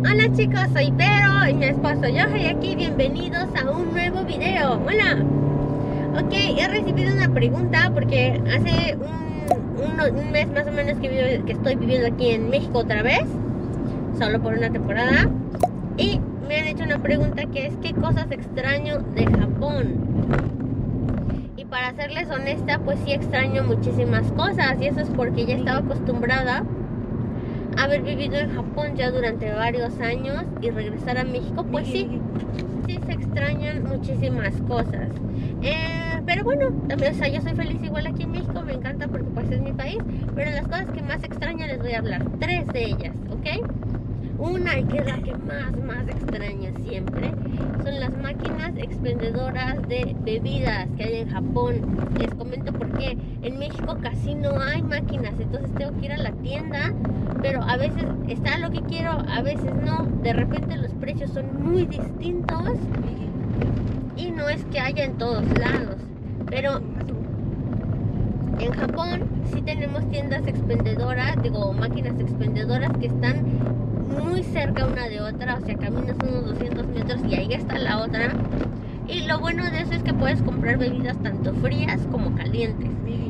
Hola chicos, soy Vero y mi esposo Yohei aquí, bienvenidos a un nuevo video. Hola. Ok, he recibido una pregunta porque hace un mes más o menos que estoy viviendo aquí en México otra vez, solo por una temporada, y me han hecho una pregunta que es ¿qué cosas extraño de Japón? Y para serles honesta, pues sí extraño muchísimas cosas, y eso es porque ya estaba acostumbrada a haber vivido en Japón ya durante varios años, y regresar a México, pues sí se extrañan muchísimas cosas. Pero bueno, también, o sea, yo soy feliz igual aquí en México, me encanta porque pues es mi país, pero las cosas que más extraño les voy a hablar, 3 de ellas, ¿ok? Una, y que es la que más extraño siempre, son las máquinas expendedoras de bebidas que hay en Japón. Les comento por qué. En México casi no hay máquinas, entonces tengo que ir a la tienda, pero a veces está lo que quiero, a veces no. De repente los precios son muy distintos y no es que haya en todos lados, pero en Japón sí tenemos tiendas expendedoras, máquinas expendedoras que están muy cerca una de otra, o sea, caminas unos 200 metros y ahí está la otra. Y lo bueno de eso es que puedes comprar bebidas tanto frías como calientes.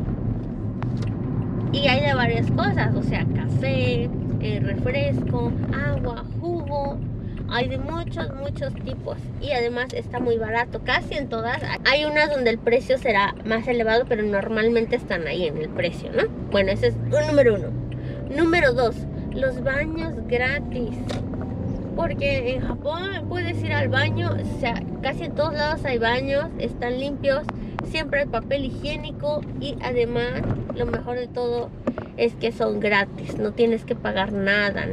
Y hay de varias cosas, o sea, café, refresco, agua, jugo. Hay de muchos tipos, y además está muy barato, casi en todas. Hay unas donde el precio será más elevado, pero normalmente están ahí en el precio, ¿no? Bueno, ese es un número 1. Número 2, los baños gratis. Porque en Japón puedes ir al baño, o sea, casi en todos lados hay baños, están limpios, siempre hay papel higiénico, y además, lo mejor de todo es que son gratis, no tienes que pagar nada.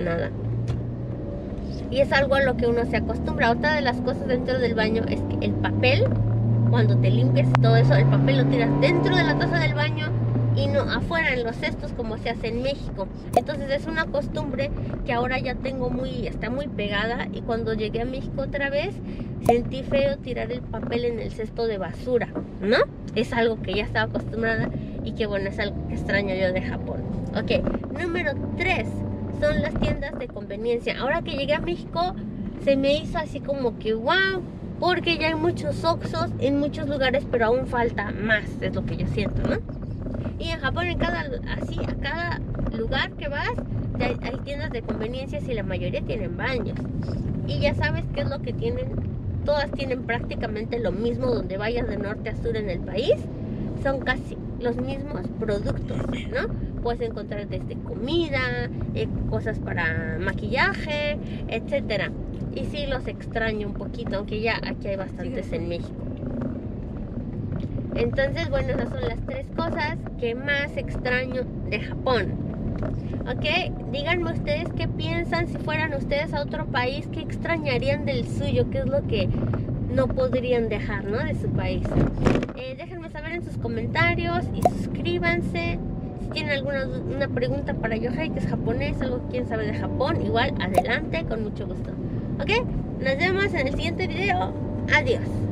Y es algo a lo que uno se acostumbra. Otra de las cosas dentro del baño es que el papel, cuando te limpias y todo eso, el papel lo tiras dentro de la taza del baño y no afuera en los cestos como se hace en México. Entonces es una costumbre que ahora ya tengo está muy pegada, y cuando llegué a México otra vez sentí feo tirar el papel en el cesto de basura, ¿no? Es algo que ya estaba acostumbrada y que bueno, es algo que extraño yo de Japón. Ok, número 3 son las tiendas de conveniencia. Ahora que llegué a México se me hizo así como que wow, porque ya hay muchos Oxxos en muchos lugares, pero aún falta más, es lo que yo siento, ¿no? Y en Japón, a cada lugar que vas hay tiendas de conveniencias, y la mayoría tienen baños. Y ya sabes qué es lo que tienen. Todas tienen prácticamente lo mismo donde vayas de norte a sur en el país. Son casi los mismos productos, ¿no? Puedes encontrar desde comida, cosas para maquillaje, etcétera. Y sí los extraño un poquito, aunque ya aquí hay bastantes en México. Entonces, bueno, esas son las 3 cosas que más extraño de Japón. Ok, díganme ustedes qué piensan si fueran ustedes a otro país, qué extrañarían del suyo, qué es lo que no podrían dejar, ¿no? De su país. Déjenme saber en sus comentarios y suscríbanse. Si tienen una pregunta para Yohei, que es japonés, algo que quieren saber de Japón, igual adelante, con mucho gusto. Ok, nos vemos en el siguiente video. Adiós.